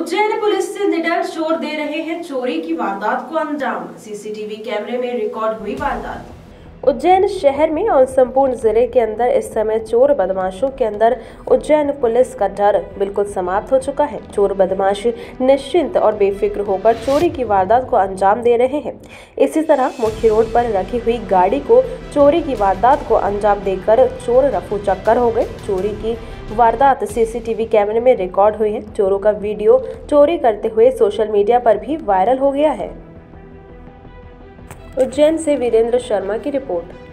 Ujjain police से निडर चोर दे रहे हैं चोरी की वारदात को अंजाम। सीसीटीवी कैमरे में रिकॉर्ड हुई वारदात। उज्जैन शहर में और संपूर्ण जिले के अंदर इस समय चोर बदमाशों के अंदर उज्जैन पुलिस का डर बिल्कुल समाप्त हो चुका है। चोर बदमाश निश्चिंत और बेफिक्र होकर चोरी की वारदात को अंजाम दे रहे हैं। इसी तरह मुख्य रोड पर रखी हुई गाड़ी को चोरी की वारदात को अंजाम देकर चोर रफू चक्कर हो गए। चोरी की वारदात सीसीटीवी कैमरे में रिकॉर्ड हुई है। चोरों का वीडियो चोरी करते हुए सोशल मीडिया पर भी वायरल हो गया है। उज्जैन से वीरेंद्र शर्मा की रिपोर्ट।